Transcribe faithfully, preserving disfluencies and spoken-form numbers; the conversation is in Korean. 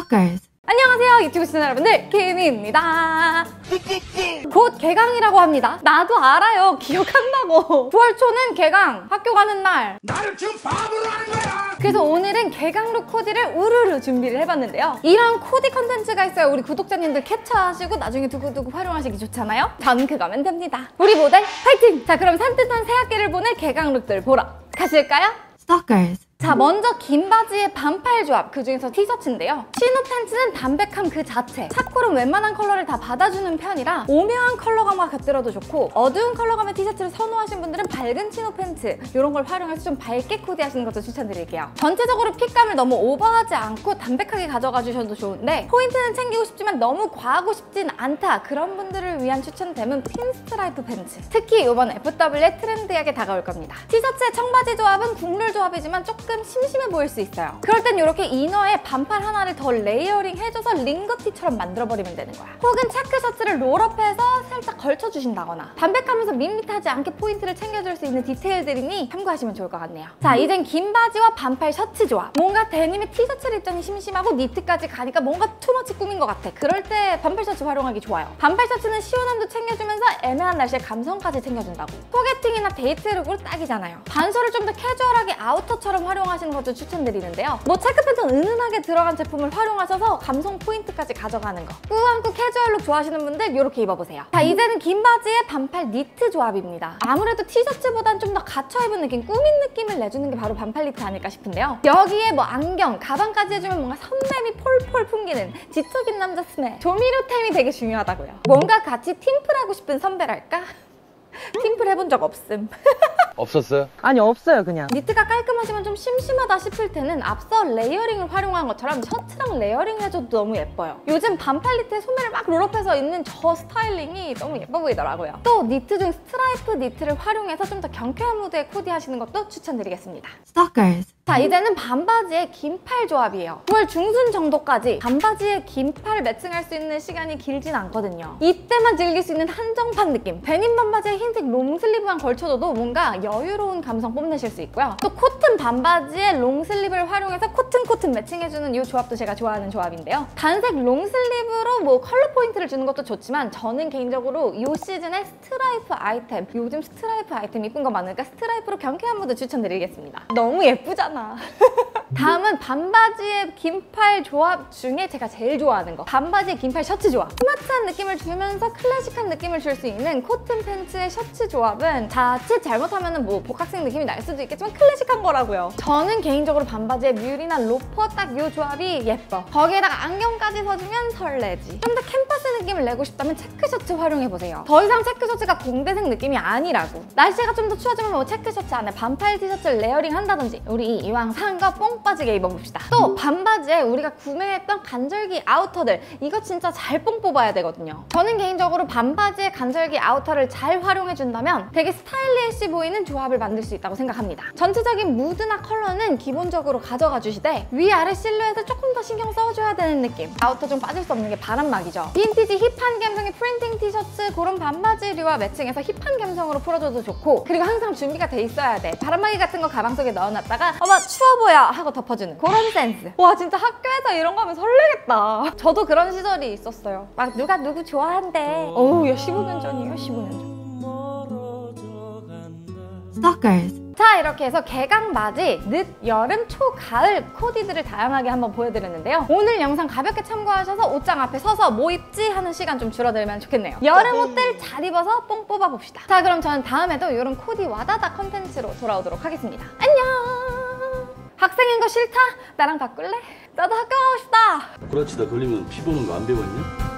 Stalkers. 안녕하세요 유튜브 시청자 여러분들, 김희입니다. 곧 개강이라고 합니다. 나도 알아요, 기억한다고. 구월 초는 개강, 학교 가는 날. 나를 지금 바보로 하는 거야. 그래서 오늘은 개강룩 코디를 우르르 준비를 해봤는데요. 이런 코디 컨텐츠가 있어야 우리 구독자님들 캡처하시고 나중에 두고두고 활용하시기 좋잖아요. 전 그거면 됩니다. 우리 모델 화이팅! 자, 그럼 산뜻한 새학기를 보낼 개강룩들 보러 가실까요? Stalkers. 자, 먼저 긴 바지에 반팔 조합, 그 중에서 티셔츠인데요. 치노 팬츠는 담백함 그 자체. 차콜은 웬만한 컬러를 다 받아주는 편이라 오묘한 컬러감과 곁들여도 좋고, 어두운 컬러감의 티셔츠를 선호하신 분들은 밝은 치노 팬츠 이런 걸 활용해서 좀 밝게 코디하시는 것도 추천드릴게요. 전체적으로 핏감을 너무 오버하지 않고 담백하게 가져가 주셔도 좋은데, 포인트는 챙기고 싶지만 너무 과하고 싶진 않다, 그런 분들을 위한 추천템은 핀 스트라이프 팬츠. 특히 이번 에프더블유에 트렌디하게 다가올 겁니다. 티셔츠의 청바지 조합은 국룰 조합이지만 조금 조금 심심해 보일 수 있어요. 그럴 땐 이렇게 이너에 반팔 하나를 더 레이어링 해줘서 링거티처럼 만들어버리면 되는 거야. 혹은 체크 셔츠를 롤업해서 살짝 걸쳐주신다거나, 담백하면서 밋밋하지 않게 포인트를 챙겨줄 수 있는 디테일들이니 참고하시면 좋을 것 같네요. 자, 이젠 긴 바지와 반팔 셔츠 조합. 뭔가 데님에 티셔츠를 입더니 심심하고 니트까지 가니까 뭔가 투머치 꾸민 것 같아. 그럴 때 반팔 셔츠 활용하기 좋아요. 반팔 셔츠는 시원함도 챙겨주면서 애매한 날씨에 감성까지 챙겨준다고. 소개팅이나 데이트룩으로 딱이잖아요. 반소를 좀 더 캐주얼하게 아우터처럼 활용 활용하시는 것도 추천드리는데요. 뭐 체크 패턴 은은하게 들어간 제품을 활용하셔서 감성 포인트까지 가져가는 거. 꾸안꾸 캐주얼룩 좋아하시는 분들 이렇게 입어보세요. 자, 이제는 긴 바지에 반팔 니트 조합입니다. 아무래도 티셔츠보단 좀 더 갇혀 입은 느낌, 꾸민 느낌을 내주는 게 바로 반팔 니트 아닐까 싶은데요. 여기에 뭐 안경, 가방까지 해주면 뭔가 선배미 폴폴 풍기는 지적인 남자 스멜. 조미료템이 되게 중요하다고요. 뭔가 같이 팀플하고 싶은 선배랄까? 팀플 해본 적 없음. 없었어요? 아니, 없어요. 그냥 니트가 깔끔하지만 좀 심심하다 싶을 때는 앞서 레이어링을 활용한 것처럼 셔츠랑 레이어링 해줘도 너무 예뻐요. 요즘 반팔 니트에 소매를 막 롤업해서 입는 저 스타일링이 너무 예뻐 보이더라고요. 또 니트 중 스트라이프 니트를 활용해서 좀 더 경쾌한 무드에 코디하시는 것도 추천드리겠습니다. Stalkers. 자, 이제는 반바지에 긴팔 조합이에요. 구월 중순 정도까지 반바지에 긴팔 매칭할 수 있는 시간이 길진 않거든요. 이때만 즐길 수 있는 한정판 느낌. 데님 반바지에 흰색 롱슬리브만 걸쳐줘도 뭔가 여유로운 감성 뽐내실 수 있고요. 또 코튼 반바지에 롱슬리브를 활용해서 코튼 코튼 매칭해주는 이 조합도 제가 좋아하는 조합인데요. 단색 롱슬리브로 뭐 컬러 포인트를 주는 것도 좋지만, 저는 개인적으로 이 시즌에 스트라이프 아이템, 요즘 스트라이프 아이템 이쁜 거 많으니까 스트라이프로 경쾌한 무드 추천드리겠습니다. 너무 예쁘잖아. 다음은 반바지에 긴팔 조합 중에 제가 제일 좋아하는 거, 반바지에 긴팔 셔츠 조합. 스마트한 느낌을 주면서 클래식한 느낌을 줄 수 있는 코튼 팬츠의 셔츠 조합은 자칫 잘못하면 뭐 복학생 느낌이 날 수도 있겠지만 클래식한 거라고요. 저는 개인적으로 반바지에 뮬이나 로퍼 딱 이 조합이 예뻐. 거기에다가 안경까지 써주면 설레지. 좀 더 캠퍼스 느낌을 내고 싶다면 체크 셔츠 활용해보세요. 더 이상 체크 셔츠가 공대생 느낌이 아니라고. 날씨가 좀 더 추워지면 뭐 체크 셔츠 안에 반팔 티셔츠를 레이어링 한다든지, 우리 이왕 산 거 뽕 빠지게 입어봅시다. 또 반바지에 우리가 구매했던 간절기 아우터들, 이거 진짜 잘 뽕 뽑아야 되거든요. 저는 개인적으로 반바지에 간절기 아우터를 잘 활용해준다면 되게 스타일리시 보이는 조합을 만들 수 있다고 생각합니다. 전체적인 무드나 컬러는 기본적으로 가져가 주시되 위아래 실루엣을 조금 더 신경 써줘야 되는 느낌. 아우터 중 빠질 수 없는 게 바람막이죠. 빈티지 힙한 감성의 프린팅 티셔츠, 그런 반바지류와 매칭해서 힙한 감성으로 풀어줘도 좋고, 그리고 항상 준비가 돼 있어야 돼. 바람막이 같은 거 가방 속에 넣어놨다가 어머 추워 보여 하고 덮어주는 그런 센스. 와, 진짜 학교에서 이런 거 하면 설레겠다. 저도 그런 시절이 있었어요. 막 누가 누구 좋아한대. 어우, 야, 십오 년 전이에요. 십오 년 전. Stalkers. 자, 이렇게 해서 개강 맞이, 늦, 여름, 초, 가을 코디들을 다양하게 한번 보여드렸는데요. 오늘 영상 가볍게 참고하셔서 옷장 앞에 서서 뭐 입지 하는 시간 좀 줄어들면 좋겠네요. 여름 옷들 잘 입어서 뽕 뽑아봅시다. 자, 그럼 저는 다음에도 이런 코디 와다다 컨텐츠로 돌아오도록 하겠습니다. 안녕! 학생인 거 싫다? 나랑 바꿀래? 나도 학교 가고 싶다! 그렇지, 나 걸리면 피 보는 거 안 배웠냐?